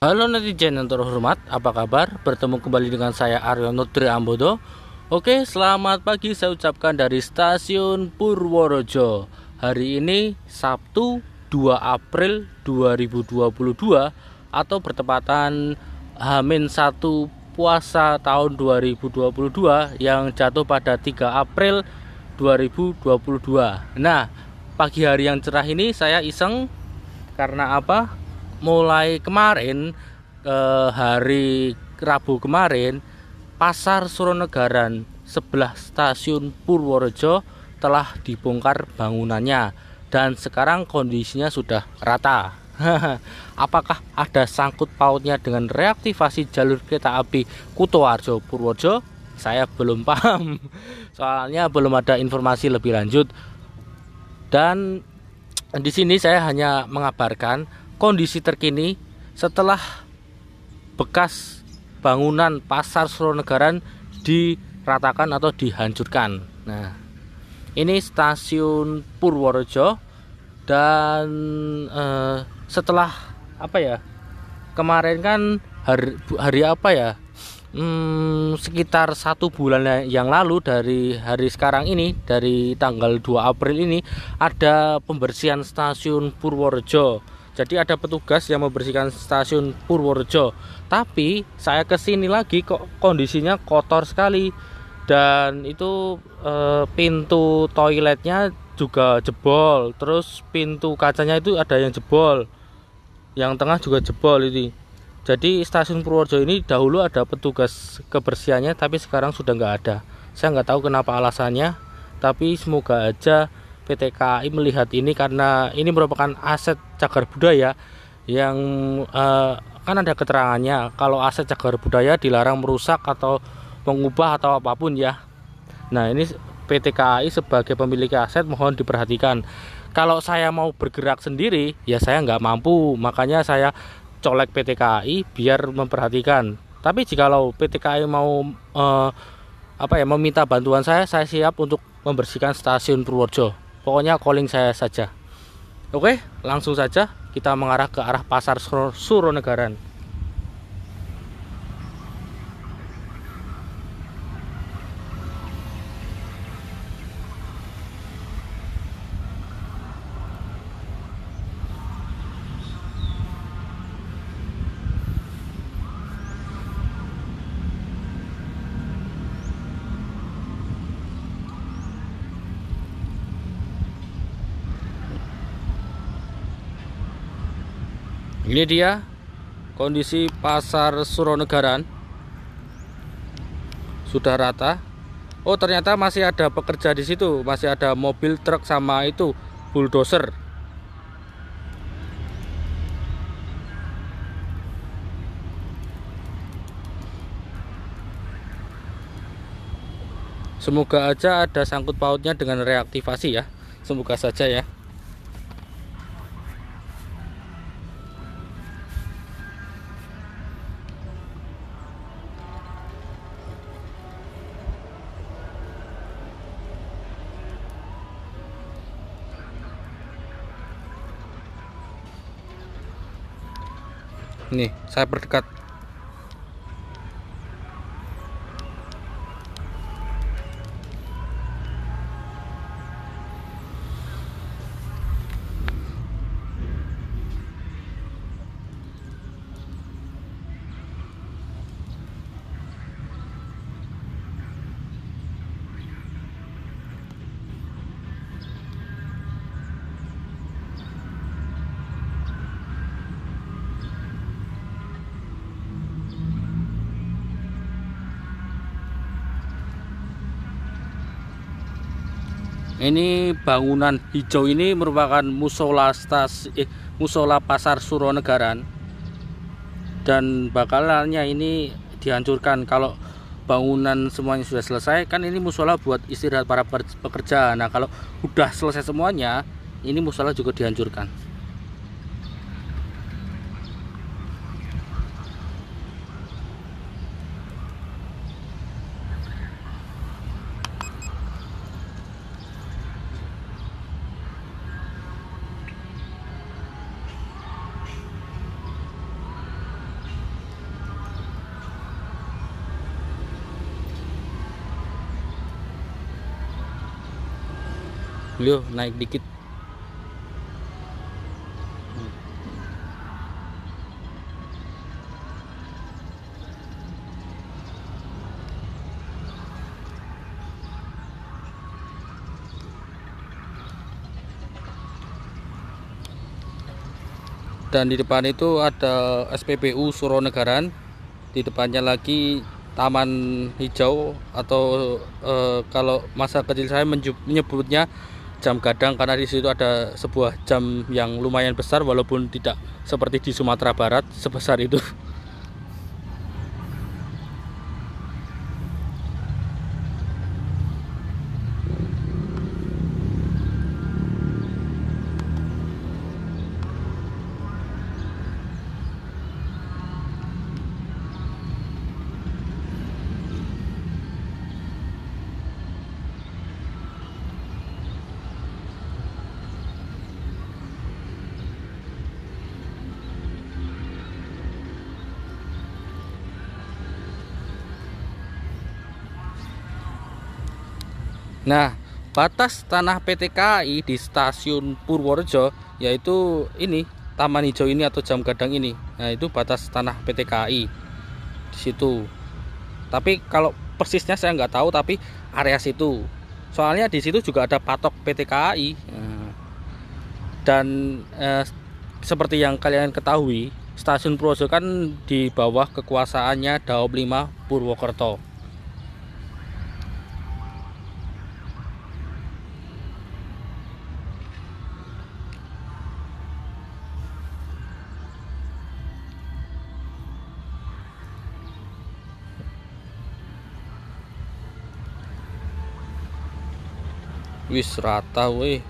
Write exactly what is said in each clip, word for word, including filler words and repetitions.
Halo netizen yang terhormat, apa kabar? Bertemu kembali dengan saya Aryo Nutri Ambodo. Oke, selamat pagi saya ucapkan dari stasiun Purworejo. Hari ini Sabtu dua April dua ribu dua puluh dua atau bertepatan H minus satu puasa tahun dua ribu dua puluh dua yang jatuh pada tiga April dua ribu dua puluh dua. Nah, pagi hari yang cerah ini saya iseng karena apa? Mulai kemarin eh, hari Rabu kemarin, Pasar Suronegaran sebelah stasiun Purworejo telah dibongkar bangunannya dan sekarang kondisinya sudah rata. Apakah ada sangkut pautnya dengan reaktivasi jalur kereta api Kutoarjo Purworejo? Saya belum paham. Soalnya belum ada informasi lebih lanjut. Dan di sini saya hanya mengabarkan kondisi terkini setelah bekas bangunan Pasar Suronegaran diratakan atau dihancurkan. Nah, ini stasiun Purworejo dan eh, setelah apa ya? Kemarin kan hari, hari apa ya? Hmm, sekitar satu bulan yang lalu dari hari sekarang ini, dari tanggal dua April ini ada pembersihan stasiun Purworejo. Jadi ada petugas yang membersihkan stasiun Purworejo. Tapi saya kesini lagi kok kondisinya kotor sekali. Dan itu e, pintu toiletnya juga jebol. Terus pintu kacanya itu ada yang jebol. Yang tengah juga jebol ini. Jadi stasiun Purworejo ini dahulu ada petugas kebersihannya, tapi sekarang sudah nggak ada. Saya nggak tahu kenapa alasannya. Tapi semoga aja P T K A I melihat ini karena ini merupakan aset cagar budaya yang eh, kan ada keterangannya kalau aset cagar budaya dilarang merusak atau mengubah atau apapun ya. Nah, ini P T K A I sebagai pemilik aset mohon diperhatikan. Kalau saya mau bergerak sendiri ya saya nggak mampu, makanya saya colek P T K A I biar memperhatikan. Tapi jikalau P T K A I mau eh, apa ya meminta bantuan saya, saya siap untuk membersihkan stasiun Purworejo. Pokoknya calling saya saja. Oke, langsung saja kita mengarah ke arah Pasar Suronegaran. Ini dia kondisi Pasar Suronegaran. Sudah rata. Oh, ternyata masih ada pekerja di situ, masih ada mobil truk sama itu bulldozer. Semoga aja ada sangkut pautnya dengan reaktivasi ya. Semoga saja ya. Nih, saya perdekat. Ini bangunan hijau ini merupakan musola stasi, eh, musola Pasar Suronegaran dan bakalannya ini dihancurkan kalau bangunan semuanya sudah selesai. Kan ini musola buat istirahat para pekerja. Nah, kalau udah selesai semuanya, ini musola juga dihancurkan. Beliau naik dikit. Dan di depan itu ada S P B U Suronegaran. Di depannya lagi taman hijau atau e, kalau masa kecil saya menyebutnya jam gadang, karena di situ ada sebuah jam yang lumayan besar walaupun tidak seperti di Sumatera Barat sebesar itu. Nah, batas tanah P T K A I di stasiun Purworejo yaitu ini, taman hijau ini atau jam gadang ini. Nah, itu batas tanah P T K A I di situ. Tapi kalau persisnya saya nggak tahu, tapi area situ. Soalnya di situ juga ada patok P T K A I. Nah, dan eh, seperti yang kalian ketahui, stasiun Purworejo kan di bawah kekuasaannya Daob lima Purwokerto. Wis rata weh.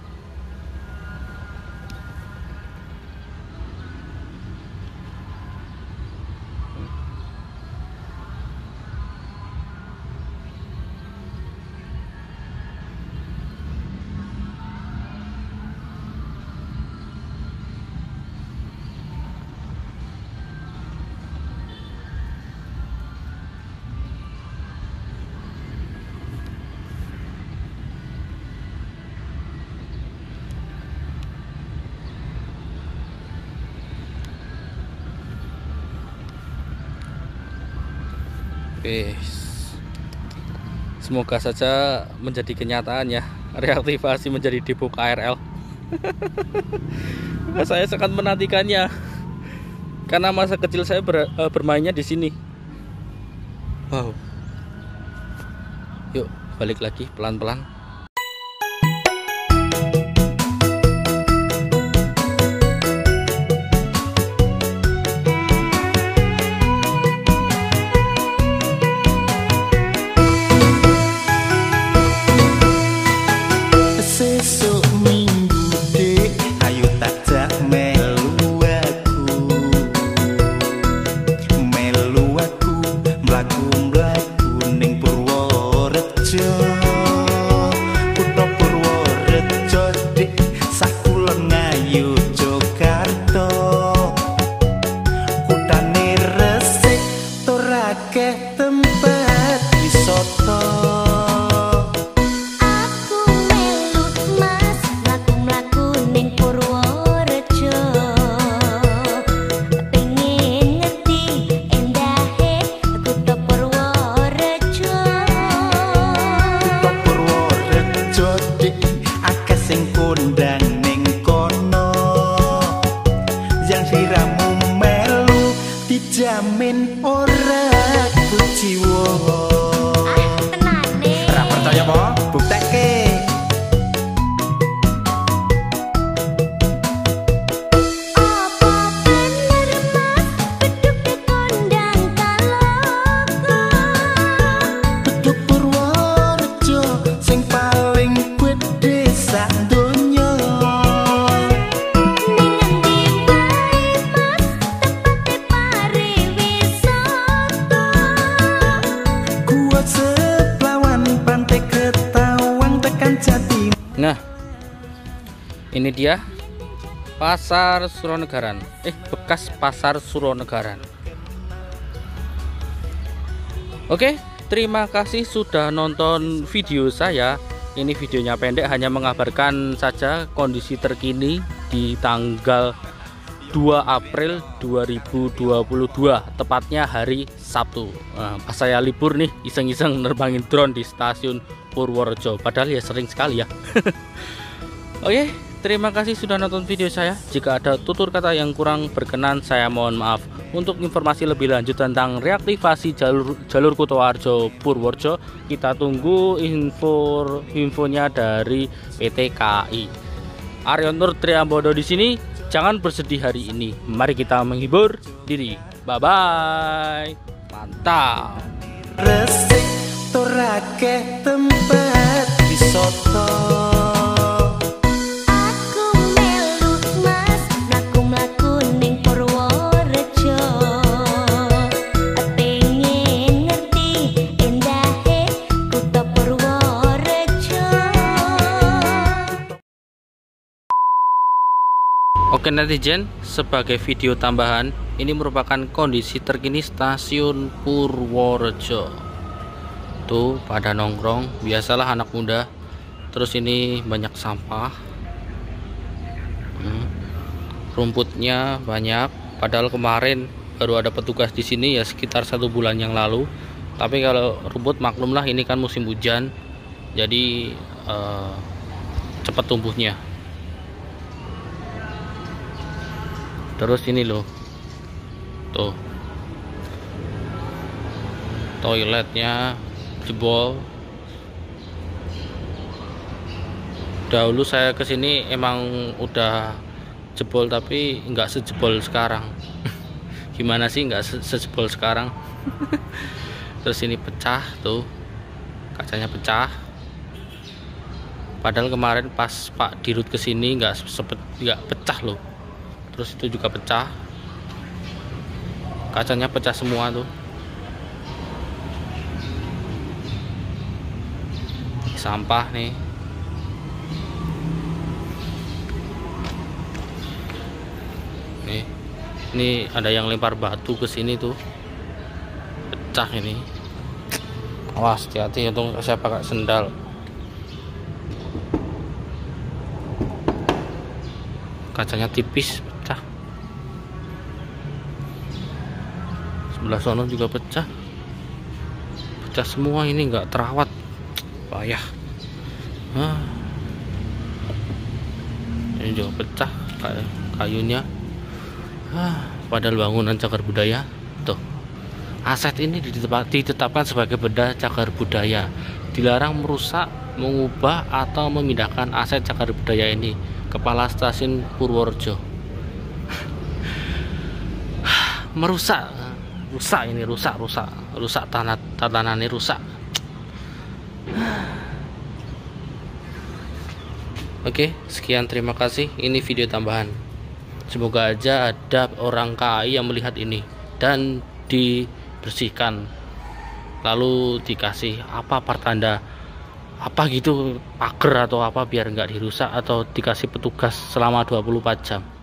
Oke, semoga saja menjadi kenyataan ya, reaktivasi menjadi depo K R L. Saya sangat menantikannya karena masa kecil saya ber, uh, bermainnya di sini. Wow. Yuk balik lagi pelan-pelan. Jamin ora kuciwa. Ah, tenane. Ora percaya apa? Buktekke. Apa bener Mas beduk dikondang kaloku? Beduk Purworejo sing paling gedhe sak donya. Nah, ini dia Pasar Suronegaran. Eh, bekas Pasar Suronegaran. Oke, terima kasih sudah nonton video saya. Ini videonya pendek, hanya mengabarkan saja kondisi terkini di tanggal dua April dua ribu dua puluh dua, tepatnya hari Sabtu. Nah, pas saya libur nih, iseng-iseng nerbangin drone di stasiun Purworejo, padahal ya sering sekali ya. Oke, terima kasih sudah nonton video saya. Jika ada tutur kata yang kurang berkenan, saya mohon maaf. Untuk informasi lebih lanjut tentang reaktivasi jalur jalur Kutoarjo Purworejo, kita tunggu info infonya dari P T K I. Aryo Nur Triambodo di sini. Jangan bersedih hari ini. Mari kita menghibur diri. Bye bye. Mantap. Resik torake tempat disoto. Aku melu mas, mlaku-mlaku ning Purworejo. Pengen ngerti endahe kutha Purworejo. Oke netizen, sebagai video tambahan, ini merupakan kondisi terkini stasiun Purworejo. Tuh pada nongkrong, biasalah anak muda. Terus ini banyak sampah, hmm. rumputnya banyak. Padahal kemarin baru ada petugas di sini ya sekitar satu bulan yang lalu. Tapi kalau rumput maklumlah ini kan musim hujan, jadi uh, cepat tumbuhnya. Terus ini loh, tuh toiletnya jebol. Dahulu saya kesini emang udah jebol, tapi nggak sejebol sekarang. Gimana sih nggak se sejebol sekarang? Terus ini pecah tuh, kacanya pecah. Padahal kemarin pas Pak Dirut kesini nggak sepet nggak pecah loh. Terus itu juga pecah, kacanya pecah semua tuh. Sampah nih, nih ini ada yang lempar batu ke sini tuh, pecah ini. Awas, hati-hati, untung saya pakai sendal. Kacanya tipis, pecah. Sebelah sono juga pecah, pecah semua. Ini nggak terawat, payah. Hah. Ini juga pecah kayak kayunya. Hah. Padahal bangunan cagar budaya. Tuh, aset ini ditetapkan sebagai benda cagar budaya. Dilarang merusak, mengubah atau memindahkan aset cagar budaya ini. Kepala Stasiun Purworejo. Merusak, rusak ini, rusak, rusak, rusak tanah tatanan ini rusak. Oke, sekian, terima kasih. Ini video tambahan. Semoga aja ada orang K I yang melihat ini dan dibersihkan, lalu dikasih apa pertanda apa gitu, pagar atau apa, biar nggak dirusak, atau dikasih petugas selama dua puluh empat jam.